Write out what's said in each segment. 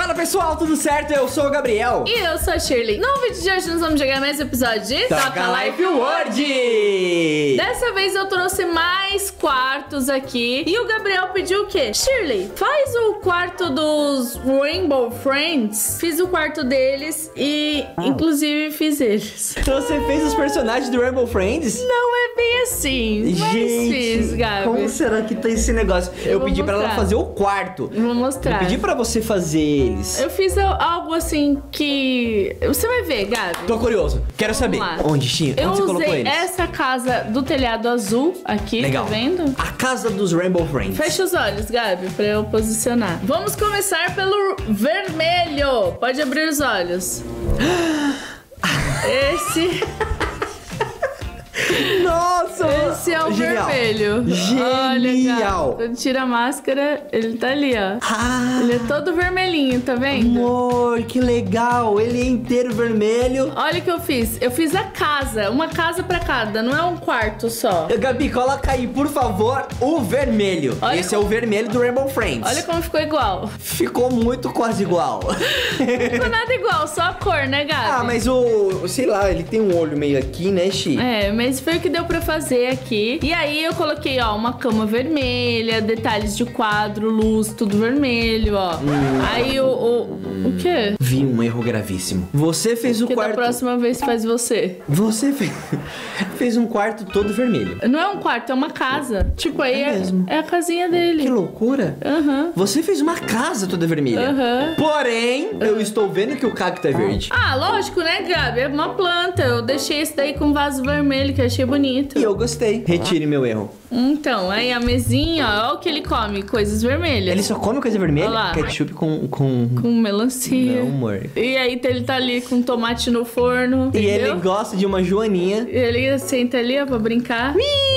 Fala pessoal, tudo certo? Eu sou o Gabriel. E eu sou a Shirley. No vídeo de hoje nós vamos jogar mais um episódio de Toca Life World. Dessa vez eu trouxe mais quartos aqui. E o Gabriel pediu o quê? Shirley, faz o quarto dos Rainbow Friends. Fiz o quarto deles e inclusive fiz eles. Então você fez os personagens do Rainbow Friends? Não é bem assim, mas fiz, Gabi. Como será que tá esse negócio? Eu pedi pra ela fazer o quarto. Eu vou mostrar. Eu pedi pra você fazer eles. Eu fiz algo assim que... Você vai ver, Gabi. Tô curioso. Quero saber. Onde, Xinha? Onde você colocou eles? Essa casa do telhado azul aqui, legal. Tá vendo? A casa dos Rainbow Friends. Fecha os olhos, Gabi, pra eu posicionar. Vamos começar pelo vermelho. Pode abrir os olhos. Esse... Nossa! Esse é o genial. Vermelho. Genial! Olha, quando tira a máscara, ele tá ali, ó. Ele é todo vermelhinho, tá vendo? Amor, que legal! Ele é inteiro vermelho. Olha o que eu fiz. Eu fiz a casa, uma casa pra cada, não é um quarto só. Gabi, coloca aí, por favor, o vermelho. Olha Esse é o vermelho do Rainbow Friends. Olha como ficou igual. Ficou muito quase igual. Não ficou nada igual, só a cor, né, Gabi? Ah, mas sei lá, ele tem um olho meio aqui, né, Xi? É, mas foi o que deu pra fazer aqui. E aí eu coloquei, ó, uma cama vermelha, detalhes de quadro, luz, tudo vermelho, ó. Aí o quê? Vi um erro gravíssimo. Você fez o Que quarto... da próxima vez faz você. Você fez um quarto todo vermelho. Não é um quarto, é uma casa. Tipo, aí é a casinha dele. Que loucura. Você fez uma casa toda vermelha. Porém, eu estou vendo que o cacto é verde. Ah, lógico, né, Gabi? É uma planta. Eu deixei esse daí com vaso vermelho, que eu achei bonito. E eu gostei. Retire meu erro. Então, aí a mesinha, ó, o que ele come, coisas vermelhas. Ele só come coisa vermelha? Olha lá. Ketchup com melancia. Não, amor. E aí ele tá ali com tomate no forno, E entendeu? ele gosta de uma joaninha. Ele senta ali, ó, pra brincar.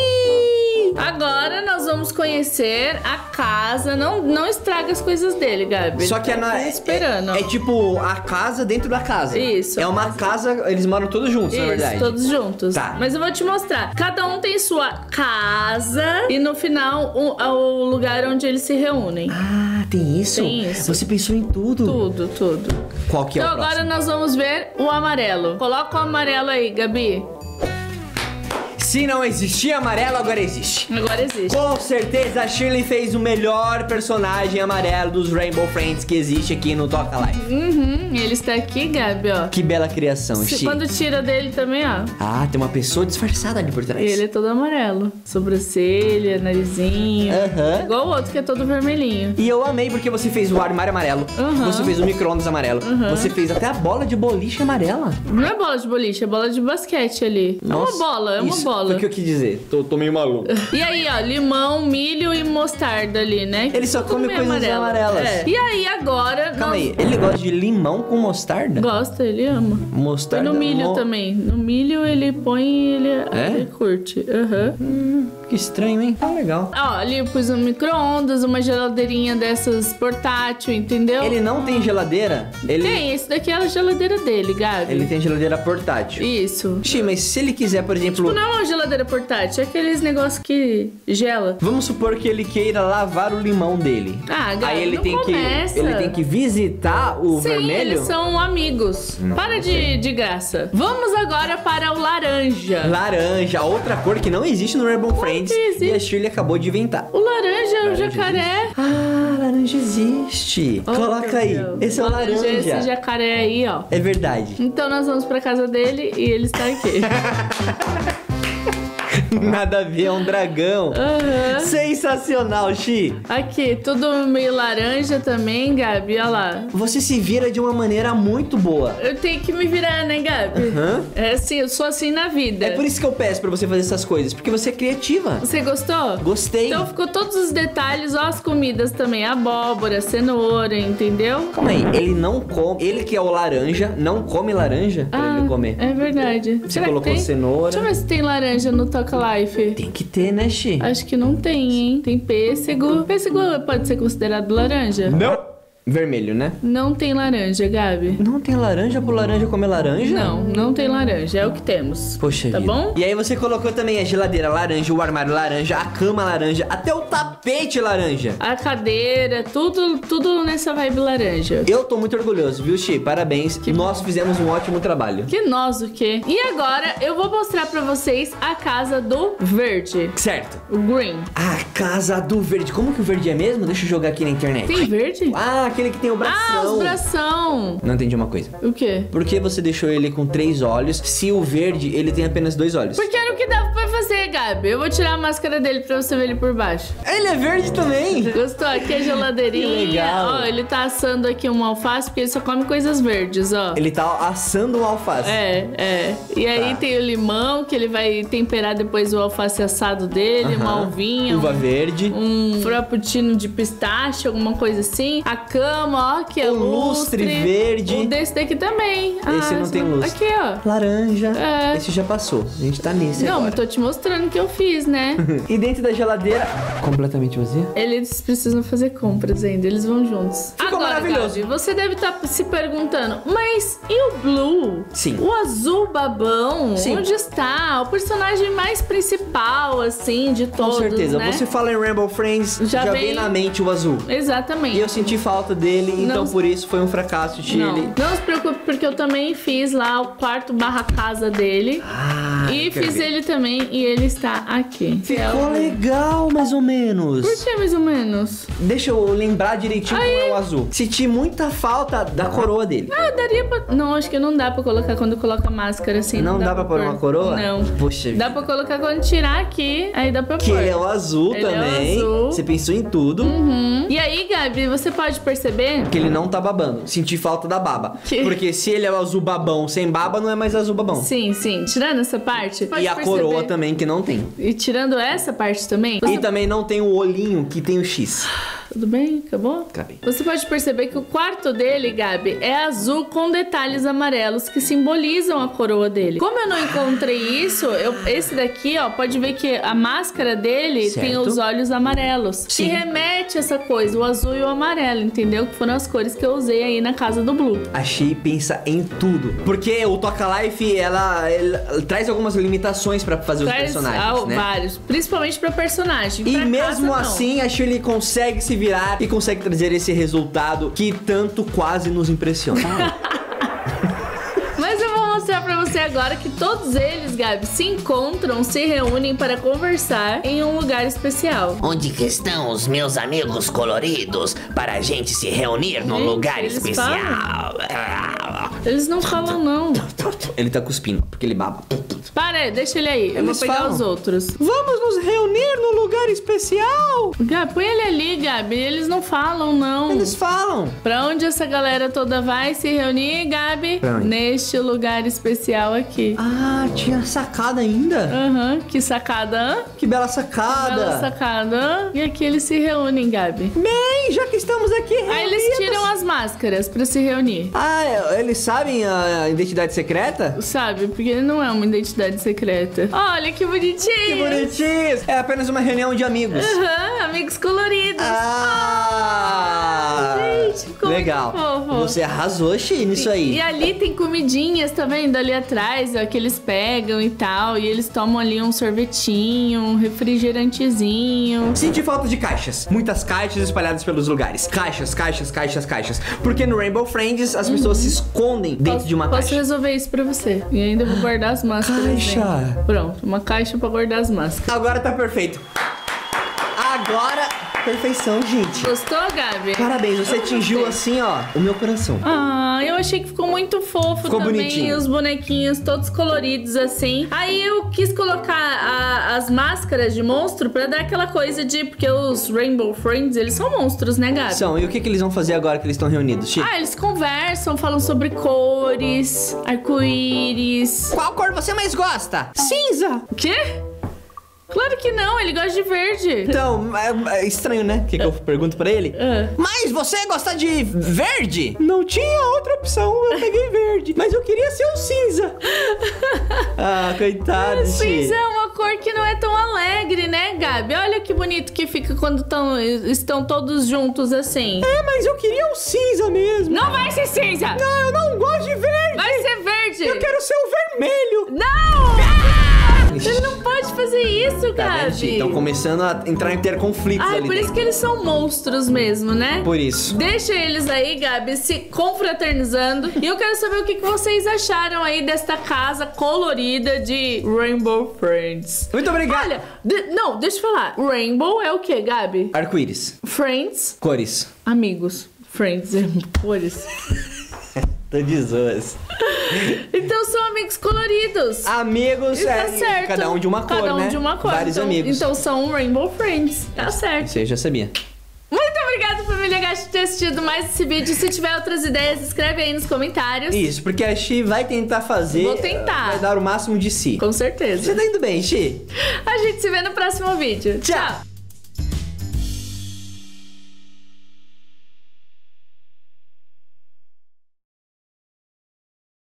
Agora nós vamos conhecer a casa. Não estraga as coisas dele, Gabi. Só que esperando. É tipo a casa dentro da casa. Isso. É uma casa, eles moram todos juntos, na verdade. Todos juntos. Tá. Mas eu vou te mostrar. Cada um tem sua casa e no final o lugar onde eles se reúnem. Ah, tem isso? Tem isso. Você pensou em tudo? Tudo. Qual que é Então o próximo? agora nós vamos ver o amarelo. Coloca o amarelo aí, Gabi. Se não existia amarelo, agora existe. Agora existe. Com certeza a Shirley fez o melhor personagem amarelo dos Rainbow Friends que existe aqui no Toca Life. Ele está aqui, Gabi, ó. Que bela criação, Xi. Quando tira dele também, ó. Ah, tem uma pessoa disfarçada ali por trás. Ele é todo amarelo. Sobrancelha, narizinho. Igual o outro que é todo vermelhinho. E eu amei porque você fez o armário amarelo. Você fez o micro-ondas amarelo. Você fez até a bola de boliche amarela. Não é bola de boliche, é bola de basquete ali. Nossa, é uma bola, é uma isso bola. Foi o que eu quis dizer. Tô meio maluco. E aí, ó, limão, milho e mostarda ali, né? Ele só Tudo come meio coisas amarelas. É. E aí, agora... Calma aí, ele gosta de limão com mostarda? Gosta, ele ama. Mostarda. E no milho também. No milho ele põe e ele curte. Que estranho, hein? Tá legal. Ó, ali eu pus um micro-ondas, uma geladeirinha dessas portátil, entendeu? Ele não tem geladeira? Tem, esse daqui é a geladeira dele, Gabi. Ele tem geladeira portátil. Isso. Xi, mas se ele quiser, por exemplo... Tipo, não é uma geladeira portátil, é aqueles negócios que gela. Vamos supor que ele queira lavar o limão dele. Ah, Gabi, aí ele não tem começa. ele tem que visitar o Sim, vermelho? eles são amigos. Para de graça. Vamos agora para o laranja. Laranja, outra cor que não existe no Rainbow Friends. existe? E a Shirley acabou de inventar. O laranja é o jacaré. Ah, laranja existe. Oh, Coloca aí. Deus. Esse é o laranja. Esse jacaré aí, ó. É verdade. Então nós vamos pra casa dele e ele está aqui. Nada a ver, é um dragão. Sensacional, Xi. Aqui, tudo meio laranja também, Gabi, olha lá. Você se vira de uma maneira muito boa. Eu tenho que me virar, né, Gabi? É assim, eu sou assim na vida. É por isso que eu peço pra você fazer essas coisas, porque você é criativa. Você gostou? Gostei. Então ficou todos os detalhes, ó, as comidas também, abóbora, cenoura, entendeu? Calma aí, ele não come, ele que é o laranja, não come laranja pra ele comer. É verdade. Você Será que colocou tem? cenoura. Deixa eu ver se tem laranja no Toca Life. Tem que ter, né, Xi? Acho que não tem, hein? Tem pêssego. Pêssego pode ser considerado laranja? Não. vermelho, né? Não tem laranja, Gabi. Não tem laranja pro laranja comer laranja? Não tem laranja. É o que temos. Poxa Tá vida. bom? E aí você colocou também a geladeira laranja, o armário laranja, a cama laranja, até o tapete laranja. A cadeira, tudo nessa vibe laranja. Eu tô muito orgulhoso, viu, Chi? Parabéns. Nós fizemos um ótimo trabalho. Que nós o quê? E agora eu vou mostrar pra vocês a casa do verde. Certo. O green. A casa do verde. Como que o verde é mesmo? Deixa eu jogar aqui na internet. Tem verde? Ah, aquele que tem o bração. Ah, os bração. Não entendi uma coisa. O quê? Por que você deixou ele com 3 olhos se o verde ele tem apenas 2 olhos? Porque era o que dava pra fazer, Gabi. Eu vou tirar a máscara dele pra você ver ele por baixo. Ele é verde também. Gostou? Aqui é a geladeirinha. Que legal. Ó, ele tá assando aqui um alface porque ele só come coisas verdes, ó. Ele tá assando um alface. É. E aí tem o limão, que ele vai temperar depois o alface assado dele, uma uvinha. Uva verde. Um frappuccino de pistache, alguma coisa assim. A cama, ó, que é O lustre verde. O desse daqui também. Esse não tem lustre. Aqui, ó. Laranja. É. Esse já passou. A gente tá nesse Não, agora. eu tô te mostrando o que eu fiz, né? E dentro da geladeira, completamente vazia. Eles precisam fazer compras ainda, eles vão juntos. Ficou Agora, maravilhoso. Gabi, você deve estar se perguntando, mas e o Blue? Sim. O azul babão? Sim. Onde está? O personagem mais principal, assim, de todos, Com certeza. né? Você fala em Rainbow Friends, já vem na mente o azul. Exatamente. E eu senti falta dele, então Não- por isso foi um fracasso, Chile. Não se preocupe, porque eu também fiz lá o quarto barra casa dele. Ah, E quero fiz ver. ele também, e ele está aqui. Ficou legal, mais ou menos. Por que mais ou menos? Deixa eu lembrar direitinho como é o azul. Senti muita falta da coroa dele. Ah, daria pra... Não, acho que não dá pra colocar quando coloca máscara assim. Não dá pra pôr uma coroa? Não. Poxa vida. Dá pra colocar quando tirar aqui, aí dá pra Que pôr. ele é o azul Ele é o também. azul. Você pensou em tudo. E aí, Gabi, você pode perceber... Que ele não tá babando. Senti falta da baba. Que- Porque se ele é o azul babão sem baba, não é mais azul babão. Sim, tirando essa parte... pode E a perceber. coroa também, que não tem. E tirando essa parte também... E também não tem o olhinho que tem o X. Tudo bem? Acabou? Acabei. Você pode perceber que o quarto dele, Gabi, é azul com detalhes amarelos que simbolizam a coroa dele. Como eu não encontrei isso, esse daqui, ó, pode ver que a máscara dele Certo. tem os olhos amarelos. Sim. Que remete a essa coisa, o azul e o amarelo, entendeu? Que foram as cores que eu usei aí na casa do Blue. A Shea pensa em tudo. Porque o Toca Life, ela traz algumas limitações pra fazer os personagens, né? Vários, principalmente pra personagem. E Pra mesmo casa, não. assim, a Shirley consegue se virar e consegue trazer esse resultado que tanto quase nos impressiona. Mas eu vou mostrar pra você agora que todos eles, Gabi, se encontram, se reúnem para conversar em um lugar especial. Onde que estão os meus amigos coloridos para a gente se reunir num Gente, lugar eles especial? Eles não falam, não. Ele tá cuspindo, porque ele baba. Para aí, deixa ele aí. Eu vou Eles pegar falam. os outros. Vamos nos reunir num lugar especial! Gabi, põe ele ali, Gabi. Eles não falam, não. Eles falam. Pra onde essa galera toda vai se reunir, Gabi? Pra onde? Neste lugar especial aqui. Ah, tinha sacada ainda? Aham, que sacada, hã? Que bela sacada! Bela sacada, hã? E aqui eles se reúnem, Gabi. Bem, já que estamos aqui Aí eles reunidos- tiram as máscaras pra se reunir. Ah, eles sabem a identidade secreta? Sabe? Porque não é uma identidade secreta. Olha que bonitinho! Que bonitinhos! É apenas uma reunião de amigos. Aham, amigos coloridos. Ah! gente, ficou legal. muito fofo. Você arrasou, Xi, nisso aí. E ali tem comidinhas, tá vendo? Ali atrás, ó, que eles pegam e tal. E eles tomam ali um sorvetinho, um refrigerantezinho. Senti falta de caixas. Muitas caixas espalhadas pelos lugares. Caixas, caixas, caixas, caixas. Porque no Rainbow Friends as pessoas se escondem dentro de uma Posso caixa. resolver isso pra você. E ainda vou guardar as máscaras. Caixa. dentro. Pronto, uma caixa pra guardar as máscaras. Agora tá perfeito. Agora, perfeição, gente. Gostou, Gabi? Parabéns, você Eu atingiu gostei. assim, ó, o meu coração. Ah, eu achei que ficou muito fofo Ficou também. bonitinho. Os bonequinhos todos coloridos assim. Aí eu quis colocar as máscaras de monstro pra dar aquela coisa de... Porque os Rainbow Friends, eles são monstros, né, Gabi? São, e o que eles vão fazer agora que eles estão reunidos, Xi? Ah, eles conversam, falam sobre cores, arco-íris. Qual cor você mais gosta? Cinza! O quê? Claro que não, ele gosta de verde. Então, é estranho, né? O que eu pergunto pra ele? Ah. Mas você gosta de verde? Não tinha outra opção, eu peguei verde. Mas eu queria ser o cinza. Ah, coitado, Xi. Cinza é uma cor que não é tão alegre, né, Gabi? Olha que bonito que fica quando estão todos juntos assim. É, mas eu queria o cinza mesmo. Não vai ser cinza! Não, eu não gosto de verde. Vai ser verde! Eu quero ser o vermelho. Não! Você não pode fazer isso, Tá vendo, Chi? Gabi. Estão começando a entrar em ter conflitos Ai, ali por isso dentro. que eles são monstros mesmo, né? Por isso. Deixa eles aí, Gabi, se confraternizando. E eu quero saber o que vocês acharam aí desta casa colorida de Rainbow Friends. Muito obrigado. Olha, não, deixa eu falar. Rainbow é o que, Gabi? Arco-íris. Friends, Cores. amigos. Friends é cores. Tô de zoas. Então são amigos coloridos. Amigos, E tá certo. cada um de uma cor, Cada um né? de uma cor. Vários então, amigos. Então são Rainbow Friends. Tá certo. Isso aí eu já sabia. Muito obrigada, família Gacha, por ter assistido mais esse vídeo. Se tiver outras ideias, escreve aí nos comentários. Isso, porque a Chi vai tentar fazer. Vou tentar. Vai dar o máximo de si. Com certeza. Você tá indo bem, Chi? A gente se vê no próximo vídeo. Tchau.